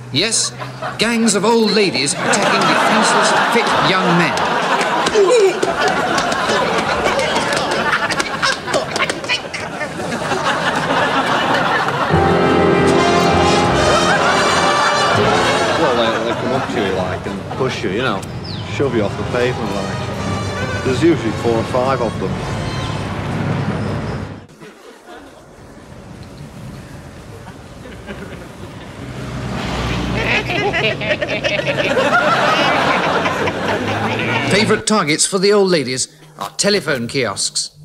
Yes, gangs of old ladies attacking defenseless, fit young men. Well, they come up to you, like, and push you, you know, shove you off the pavement, like. There's usually 4 or 5 of them. Favourite targets for the old ladies are telephone kiosks.